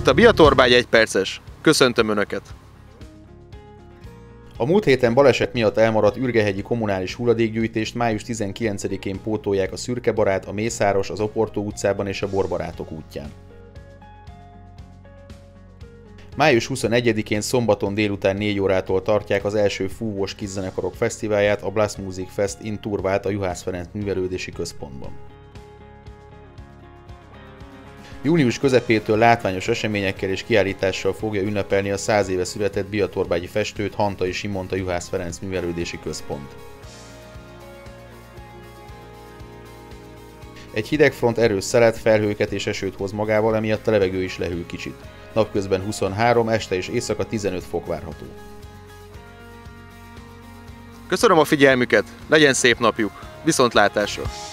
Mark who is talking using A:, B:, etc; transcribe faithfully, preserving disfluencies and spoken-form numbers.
A: itt a Biatorbágy egy perces. Köszöntöm Önöket!
B: A múlt héten baleset miatt elmaradt ürgehegyi kommunális hulladékgyűjtést május tizenkilencedikén pótolják a Szürkebarát, a Mészáros, az Oportó utcában és a Borbarátok útján. május huszonegyedikén szombaton délután négy órától tartják az első fúvós kiszenekarok fesztiválját, a Blast Music Fest in Turvát a Juhász Ferenc Művelődési Központban. Június közepétől látványos eseményekkel és kiállítással fogja ünnepelni a száz éve született biatorbágyi festőt, Hantai Simont a Juhász Ferenc Művelődési Központ. Egy hideg front erős szelet, felhőket és esőt hoz magával, emiatt a levegő is lehűl kicsit. Napközben huszonhárom, este és éjszaka tizenöt fok várható.
A: Köszönöm a figyelmüket, legyen szép napjuk, viszontlátásra!